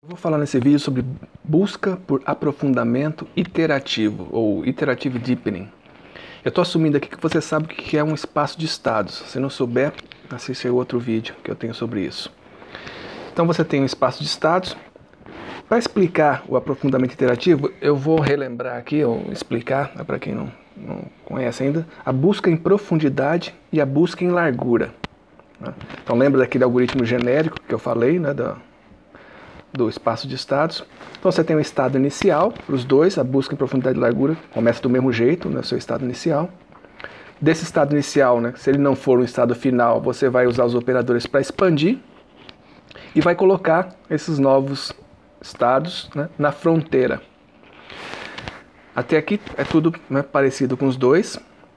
Eu vou falar nesse vídeo sobre busca por aprofundamento iterativo, ou iterative deepening. Eu estou assumindo aqui que você sabe o que é um espaço de estados. Se não souber, assista aí outro vídeo que eu tenho sobre isso. Então você tem um espaço de estados. Para explicar o aprofundamento iterativo, eu vou relembrar aqui, ou explicar, para quem não conhece ainda, a busca em profundidade e a busca em largura. Então lembra daquele algoritmo genérico que eu falei, né, do espaço de estados. Então você tem o estado inicial, para os dois, a busca em profundidade e largura começa do mesmo jeito, no seu estado inicial. Desse estado inicial, né, se ele não for um estado final, você vai usar os operadores para expandir e vai colocar esses novos estados, né, na fronteira. Até aqui é tudo, né, parecido com os dois.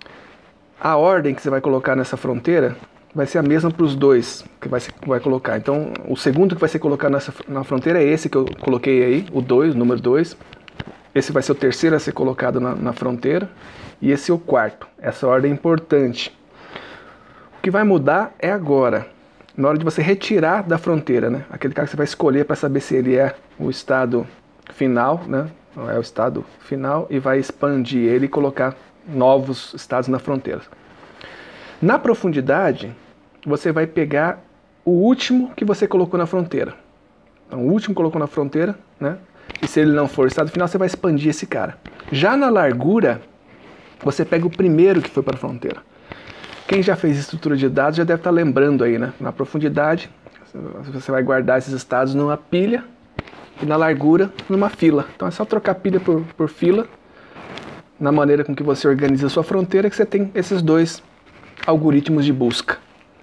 A ordem que você vai colocar nessa fronteira vai ser a mesma para os dois que vai colocar. Então, o segundo que vai ser colocado na fronteira é esse que eu coloquei aí, o 2, número 2. Esse vai ser o terceiro a ser colocado na fronteira. E esse é o quarto. Essa ordem é importante. O que vai mudar é agora, na hora de você retirar da fronteira, né? Aquele cara que você vai escolher para saber se ele é o estado final, né? Ou é o estado final, e vai expandir ele e colocar novos estados na fronteira. Na profundidade, você vai pegar o último que você colocou na fronteira. Então, o último que colocou na fronteira, né? E se ele não for o estado final, você vai expandir esse cara. Já na largura, você pega o primeiro que foi para a fronteira. Quem já fez estrutura de dados já deve estar lembrando aí, né? Na profundidade, você vai guardar esses estados numa pilha e na largura, numa fila. Então é só trocar pilha por fila, na maneira com que você organiza a sua fronteira, que você tem esses dois algoritmos de busca.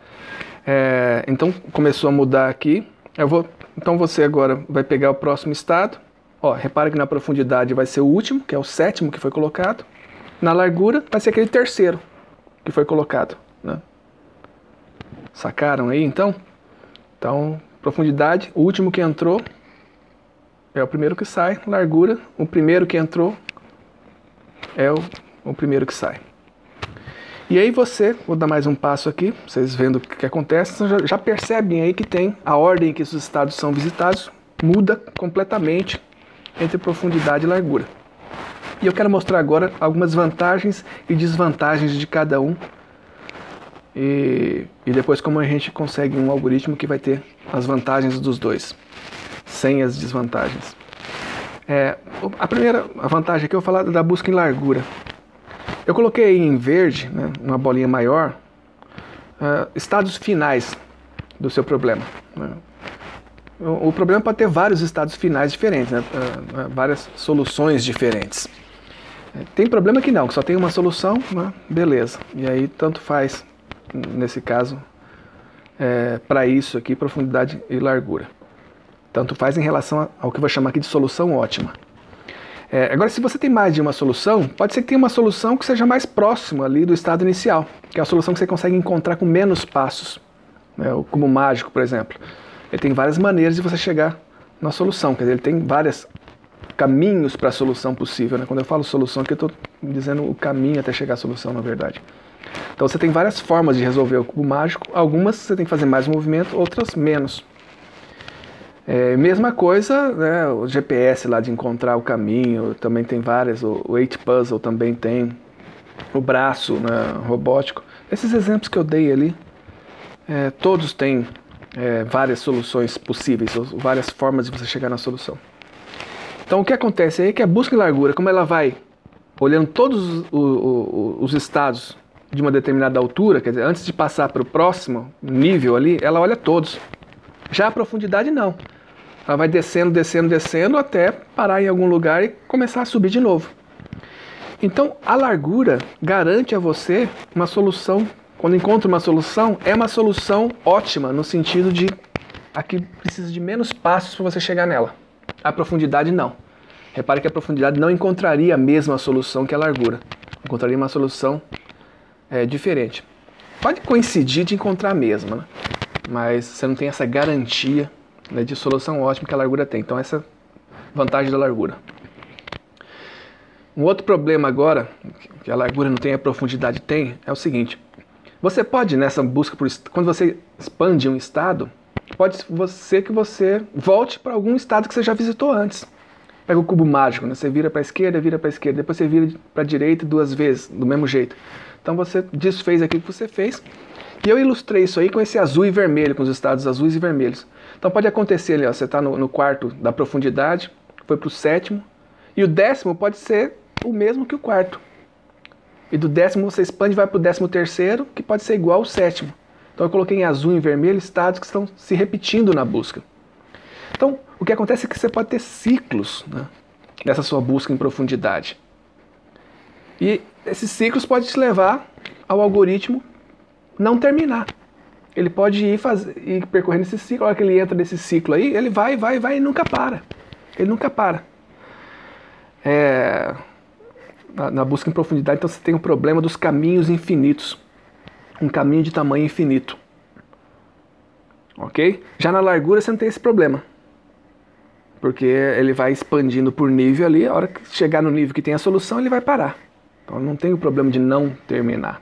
Então começou a mudar aqui. Então você agora vai pegar o próximo estado. Ó, repara que na profundidade vai ser o último, que é o sétimo que foi colocado. Na largura vai ser aquele terceiro que foi colocado, né? Sacaram aí então? Então, profundidade, o último que entrou é o primeiro que sai. Largura, o primeiro que entrou é o primeiro que sai. E aí vou dar mais um passo aqui, vocês vendo o que acontece, já percebem aí que tem a ordem em que esses estados são visitados, muda completamente entre profundidade e largura. E eu quero mostrar agora algumas vantagens e desvantagens de cada um, e depois como a gente consegue um algoritmo que vai ter as vantagens dos dois, sem as desvantagens. A primeira vantagem aqui eu vou falar da busca em largura. Eu coloquei aí em verde, né, uma bolinha maior, estados finais do seu problema. Né. O problema pode ter vários estados finais diferentes, né, várias soluções diferentes. Tem problema que não, que só tem uma solução, né, beleza. E aí tanto faz, nesse caso, para isso aqui, profundidade e largura. Tanto faz em relação ao que eu vou chamar aqui de solução ótima. Agora, se você tem mais de uma solução, pode ser que tenha uma solução que seja mais próxima ali do estado inicial, que é a solução que você consegue encontrar com menos passos, né? O cubo mágico, por exemplo. Ele tem várias maneiras de você chegar na solução, quer dizer, ele tem vários caminhos para a solução possível, né? Quando eu falo solução aqui, eu estou dizendo o caminho até chegar à solução, na verdade. Então você tem várias formas de resolver o cubo mágico, algumas você tem que fazer mais movimento, outras menos. Mesma coisa, né, o GPS lá de encontrar o caminho, também tem várias, o 8Puzzle também tem, o braço, né, robótico. Esses exemplos que eu dei ali, todos têm várias soluções possíveis, várias formas de você chegar na solução. Então o que acontece aí é que a busca em largura, como ela vai olhando todos os estados de uma determinada altura, quer dizer, antes de passar para o próximo nível ali, ela olha todos. Já a profundidade não. Ela vai descendo, descendo, descendo até parar em algum lugar e começar a subir de novo. Então a largura garante a você uma solução, quando encontra uma solução, é uma solução ótima, no sentido de aqui precisa de menos passos para você chegar nela. A profundidade não. Repare que a profundidade não encontraria a mesma solução que a largura. Encontraria uma solução diferente. Pode coincidir de encontrar a mesma, né? Mas você não tem essa garantia, né, de solução ótima que a largura tem. Então essa é a vantagem da largura. Um outro problema agora, que a largura não tem e a profundidade tem, é o seguinte. Você pode, nessa busca quando você expande um estado, pode ser que você volte para algum estado que você já visitou antes. Pega o cubo mágico, né? Você vira para a esquerda, depois você vira para a direita 2 vezes, do mesmo jeito. Então você desfez aquilo que você fez. E eu ilustrei isso aí com esse azul e vermelho, com os estados azuis e vermelhos. Então pode acontecer ali, ó, você está no quarto da profundidade, foi para o 7º, e o 10º pode ser o mesmo que o 4º. E do 10º você expande e vai para o 13º, que pode ser igual ao 7º. Então eu coloquei em azul e em vermelho estados que estão se repetindo na busca. Então, o que acontece é que você pode ter ciclos, né, nessa sua busca em profundidade. E esses ciclos podem te levar ao algoritmo não terminar. Ele pode ir percorrendo esse ciclo, a hora que ele entra nesse ciclo aí, ele vai e nunca para. Ele nunca para. Na busca em profundidade, então você tem o problema dos caminhos infinitos. Um caminho de tamanho infinito. Ok? Já na largura você não tem esse problema. Porque ele vai expandindo por nível ali, a hora que chegar no nível que tem a solução, ele vai parar. Então não tem o problema de não terminar.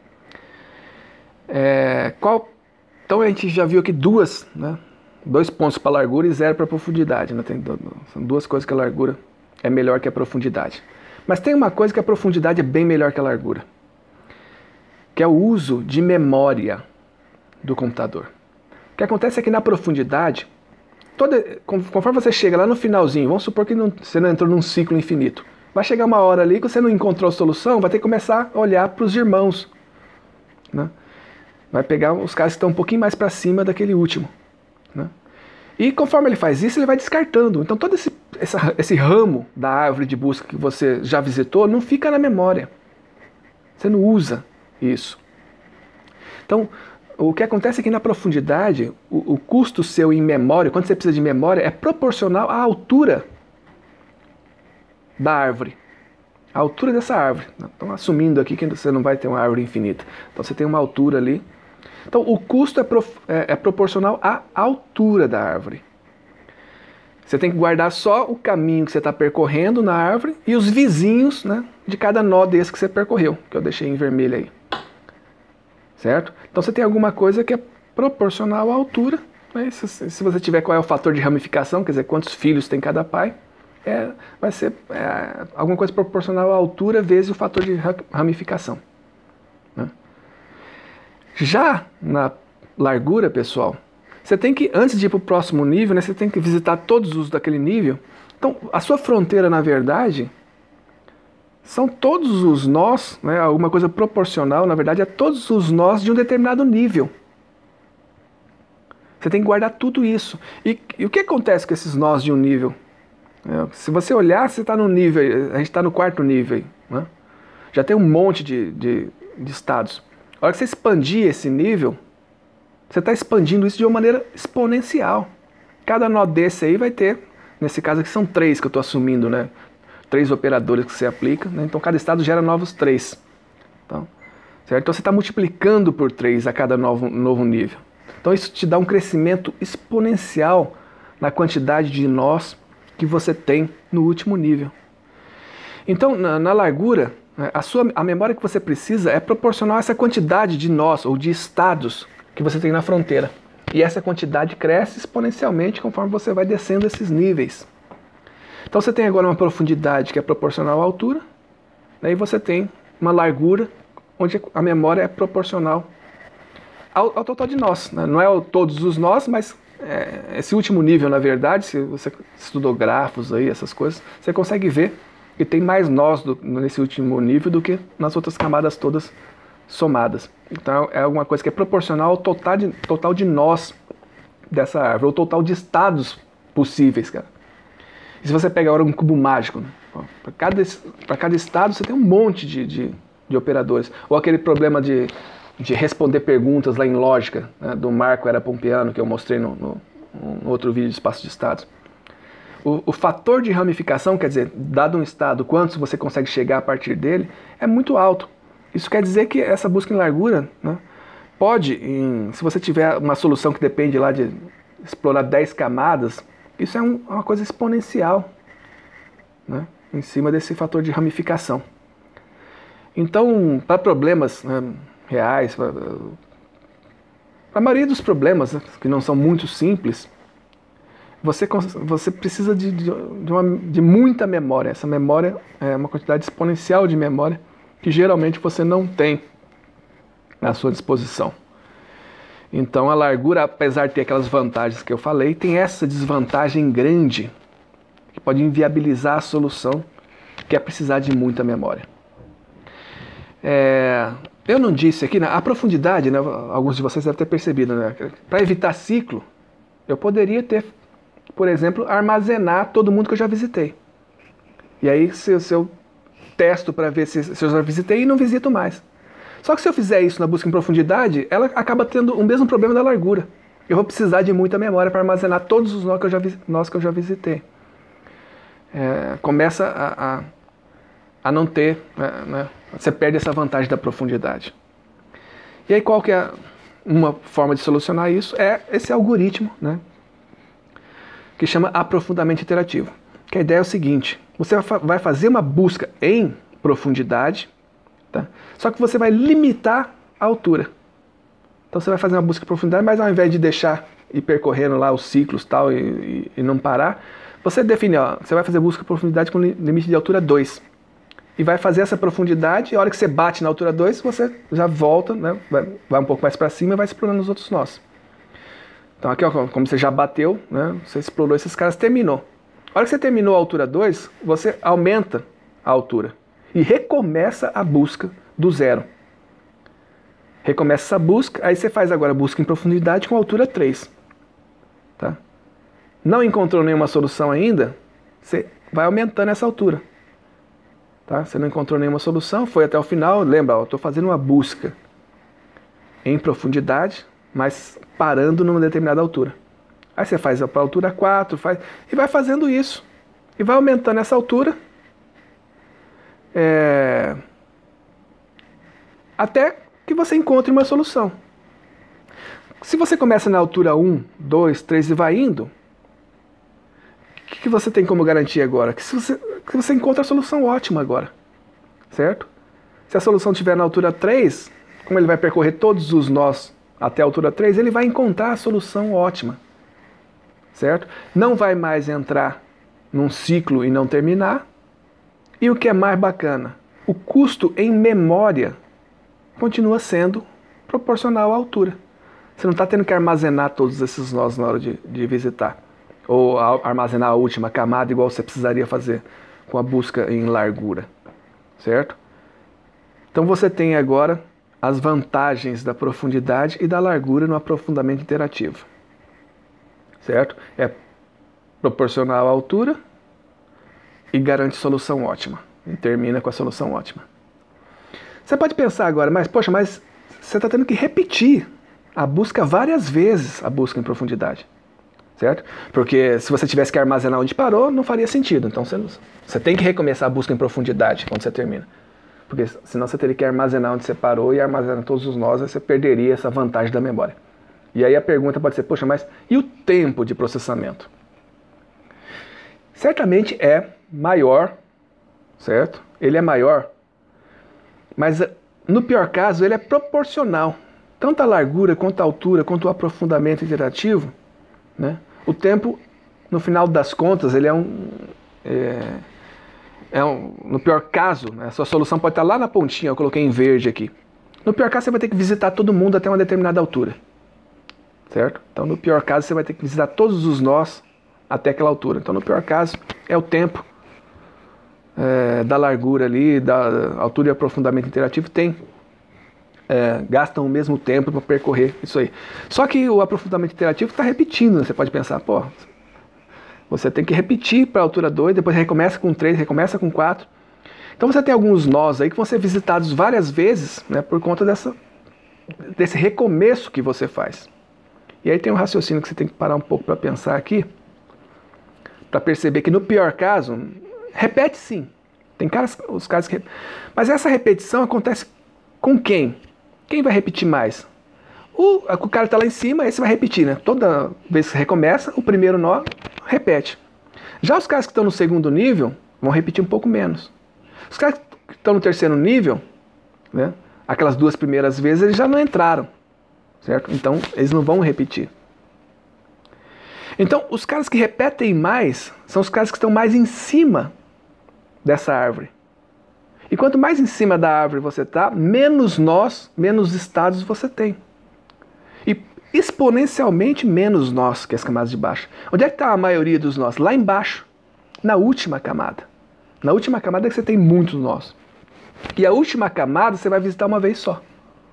Então a gente já viu aqui 2 pontos para largura e 0 para profundidade. Né? São 2 coisas que a largura é melhor que a profundidade. Mas tem uma coisa que a profundidade é bem melhor que a largura, que é o uso de memória do computador. O que acontece é que na profundidade, conforme você chega lá no finalzinho, vamos supor que você não entrou num ciclo infinito, vai chegar uma hora ali que você não encontrou a solução, vai ter que começar a olhar para os irmãos. Né? Vai pegar os caras que estão um pouquinho mais para cima daquele último. Né? E conforme ele faz isso, ele vai descartando. Então todo esse ramo da árvore de busca que você já visitou não fica na memória. Você não usa isso. Então, o que acontece é que na profundidade, o custo seu em memória, quando você precisa de memória, é proporcional à altura da árvore. A altura dessa árvore. Então, assumindo aqui que você não vai ter uma árvore infinita. Então, você tem uma altura ali. Então, o custo é proporcional à altura da árvore. Você tem que guardar só o caminho que você está percorrendo na árvore e os vizinhos, né, de cada nó desse que você percorreu, que eu deixei em vermelho aí. Certo? Então você tem alguma coisa que é proporcional à altura. Né? Se você tiver qual é o fator de ramificação, quer dizer, quantos filhos tem cada pai, vai ser alguma coisa proporcional à altura vezes o fator de ramificação. Né? Já na largura, pessoal, você tem que, antes de ir para o próximo nível, né, você tem que visitar todos os daquele nível. Então, a sua fronteira, na verdade, são todos os nós, né, alguma coisa proporcional, na verdade, é todos os nós de um determinado nível. Você tem que guardar tudo isso. E o que acontece com esses nós de um nível? Se você olhar, você está no nível, a gente está no 4º nível. Né? Já tem um monte de estados. A hora que você expandir esse nível, você está expandindo isso de uma maneira exponencial. Cada nó desse aí vai ter, nesse caso aqui são 3 que eu estou assumindo, né? 3 operadores que você aplica, né? Então cada estado gera novos 3. Então, certo? Então você está multiplicando por 3 a cada novo nível. Então isso te dá um crescimento exponencial na quantidade de nós que você tem no último nível. Então na largura, a memória que você precisa é proporcional a essa quantidade de nós ou de estados que você tem na fronteira. E essa quantidade cresce exponencialmente conforme você vai descendo esses níveis. Então você tem agora uma profundidade que é proporcional à altura, né, e você tem uma largura onde a memória é proporcional ao total de nós. Né? Não é todos os nós, mas esse último nível, na verdade, se você estudou grafos, aí, essas coisas, você consegue ver que tem mais nós nesse último nível do que nas outras camadas todas somadas. Então é alguma coisa que é proporcional ao total de nós dessa árvore, ou total de estados possíveis, cara. E se você pegar agora um cubo mágico, né? Para cada estado você tem um monte de operadores. Ou aquele problema de responder perguntas lá em lógica, né, do Marco Era Pompeano, que eu mostrei no outro vídeo de espaço de estados. O fator de ramificação, quer dizer, dado um estado, quantos você consegue chegar a partir dele, é muito alto. Isso quer dizer que essa busca em largura, né, pode, se você tiver uma solução que depende lá de explorar 10 camadas, isso é uma coisa exponencial, né, em cima desse fator de ramificação. Então, para problemas, né, reais, A maioria dos problemas, né, que não são muito simples, você precisa de muita memória. Essa memória é uma quantidade exponencial de memória que geralmente você não tem à sua disposição. Então a largura, apesar de ter aquelas vantagens que eu falei, tem essa desvantagem grande que pode inviabilizar a solução, que é precisar de muita memória. Eu não disse aqui, a profundidade, né, alguns de vocês devem ter percebido, né, para evitar ciclo, eu poderia ter, por exemplo, armazenar todo mundo que eu já visitei. E aí se eu testo para ver se eu já visitei e não visito mais. Só que se eu fizer isso na busca em profundidade, ela acaba tendo o mesmo problema da largura. Eu vou precisar de muita memória para armazenar todos os nós que eu já visitei. Começa a não ter, né? Você perde essa vantagem da profundidade. E aí qual que é uma forma de solucionar isso? É esse algoritmo, né, que chama aprofundamento iterativo. Que a ideia é o seguinte: você vai fazer uma busca em profundidade, tá? Só que você vai limitar a altura. Então você vai fazer uma busca em profundidade, mas ao invés de deixar ir percorrendo lá os ciclos tal, e não parar, você define, você vai fazer busca em profundidade com limite de altura 2. E vai fazer essa profundidade, e a hora que você bate na altura 2, você já volta, né, vai um pouco mais para cima e vai explorando os outros nós. Então aqui, como você já bateu, né, você explorou esses caras, terminou. A hora que você terminou a altura 2, você aumenta a altura e recomeça a busca do zero. Recomeça essa busca, aí você faz agora a busca em profundidade com altura 3. Tá? Não encontrou nenhuma solução ainda, você vai aumentando essa altura. Tá? Você não encontrou nenhuma solução, foi até o final, lembra, eu estou fazendo uma busca em profundidade, mas parando numa determinada altura. Aí você faz para a altura 4, e vai fazendo isso. E vai aumentando essa altura até que você encontre uma solução. Se você começa na altura 1, 2, 3 e vai indo, o que você tem como garantia agora? Que você encontra a solução ótima agora, certo? Se a solução estiver na altura 3, como ele vai percorrer todos os nós até a altura 3, ele vai encontrar a solução ótima, certo? Não vai mais entrar num ciclo e não terminar. E o que é mais bacana, o custo em memória continua sendo proporcional à altura. Você não está tendo que armazenar todos esses nós na hora de visitar, ou armazenar a última camada igual você precisaria fazer com a busca em largura, certo? Então você tem agora as vantagens da profundidade e da largura no aprofundamento iterativo, certo? É proporcional à altura e garante solução ótima, e termina com a solução ótima. Você pode pensar agora, mas você está tendo que repetir a busca várias vezes, a busca em profundidade, certo? Porque se você tivesse que armazenar onde parou, não faria sentido. Então você tem que recomeçar a busca em profundidade quando você termina. Porque senão você teria que armazenar onde você parou e armazenar todos os nós, aí você perderia essa vantagem da memória. E aí a pergunta pode ser, poxa, mas e o tempo de processamento? Certamente é maior, certo? Ele é maior, mas no pior caso ele é proporcional. Tanto a largura, quanto a altura, quanto o aprofundamento iterativo, né? O tempo, no final das contas, ele no pior caso, né, a sua solução pode estar lá na pontinha, eu coloquei em verde aqui. No pior caso, você vai ter que visitar todo mundo até uma determinada altura, certo? Então, no pior caso, você vai ter que visitar todos os nós até aquela altura. Então, no pior caso, é o tempo da largura ali, da altura e aprofundamento iterativo, gastam o mesmo tempo para percorrer isso aí. Só que o aprofundamento iterativo está repetindo, né? Você pode pensar, você tem que repetir para a altura 2, depois recomeça com 3, recomeça com 4. Então você tem alguns nós aí que vão ser visitados várias vezes, né, por conta desse recomeço que você faz. E aí tem um raciocínio que você tem que parar um pouco para pensar aqui, para perceber que no pior caso, repete sim. Tem os casos que... Mas essa repetição acontece com quem? Quem vai repetir mais? O cara está lá em cima, esse vai repetir, né? Toda vez que recomeça, o primeiro nó repete. Já os caras que estão no segundo nível vão repetir um pouco menos. Os caras que estão no terceiro nível, né, aquelas duas primeiras vezes, eles já não entraram. certo? Então, eles não vão repetir. Então, os caras que repetem mais são os caras que estão mais em cima dessa árvore. E quanto mais em cima da árvore você está, menos nós, menos estados você tem. E exponencialmente menos nós que as camadas de baixo. Onde é que está a maioria dos nós? Lá embaixo, na última camada. Na última camada é que você tem muitos nós. E a última camada você vai visitar uma vez só.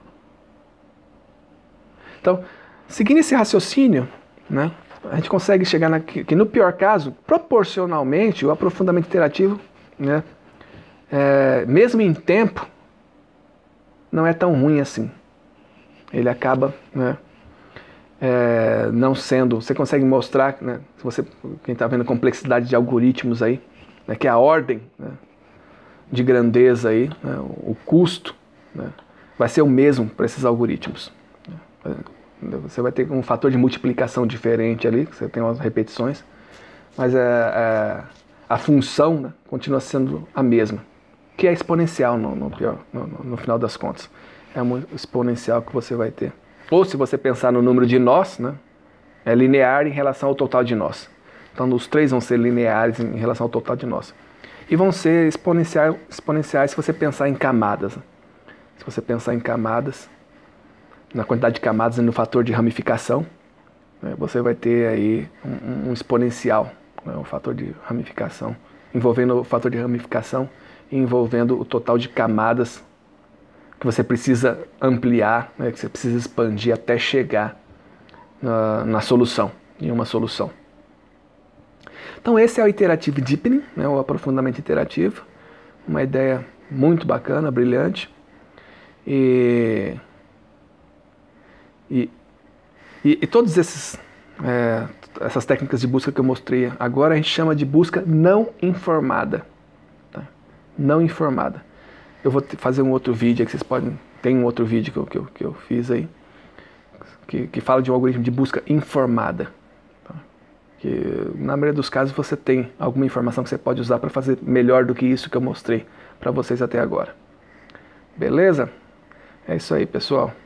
Então, seguindo esse raciocínio, né, a gente consegue chegar que no pior caso, proporcionalmente, o aprofundamento interativo, né, mesmo em tempo, não é tão ruim assim. Ele acaba, né, não sendo... Você consegue mostrar, né, se você, quem está vendo a complexidade de algoritmos aí, né, que é a ordem, né, de grandeza aí, né, o custo, né, vai ser o mesmo para esses algoritmos. Você vai ter um fator de multiplicação diferente ali, você tem umas repetições, mas a função, né, continua sendo a mesma, que é exponencial no final das contas. É uma exponencial que você vai ter. Ou se você pensar no número de nós, né, é linear em relação ao total de nós. Então os três vão ser lineares em relação ao total de nós. E vão ser exponenciais se você pensar em camadas. Se você pensar em camadas, na quantidade de camadas e no fator de ramificação, né, você vai ter aí um exponencial, né, um fator de ramificação, envolvendo o fator de ramificação e envolvendo o total de camadas que você precisa ampliar, né, que você precisa expandir até chegar na solução, em uma solução. Então esse é o Iterative Deepening, né, o aprofundamento iterativo, uma ideia muito bacana, brilhante, e todas essas técnicas de busca que eu mostrei agora a gente chama de busca não informada. Tá? Não informada. Eu vou fazer um outro vídeo que vocês podem... Tem um outro vídeo que eu fiz aí que fala de um algoritmo de busca informada. Tá? Que na maioria dos casos você tem alguma informação que você pode usar para fazer melhor do que isso que eu mostrei para vocês até agora. Beleza? É isso aí, pessoal.